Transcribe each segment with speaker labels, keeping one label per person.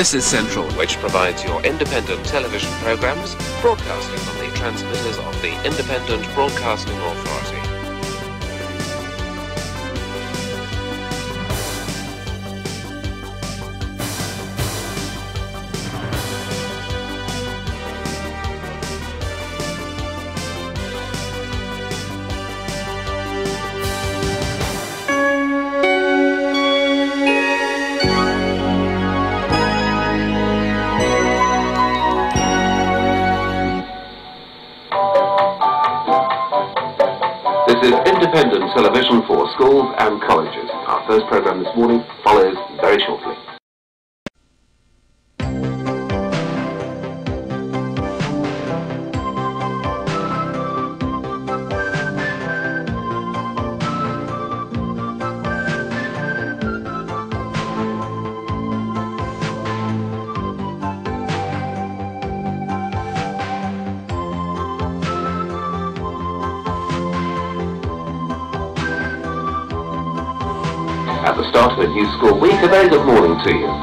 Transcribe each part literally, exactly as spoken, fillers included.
Speaker 1: This is Central,
Speaker 2: which provides your independent television programs, broadcasting on the transmitters of the Independent Broadcasting Authority. This is independent television for schools and colleges. Our first programme this morning follows very shortly. At the start of a new school week, a very good morning to you.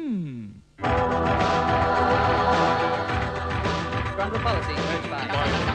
Speaker 3: Policy,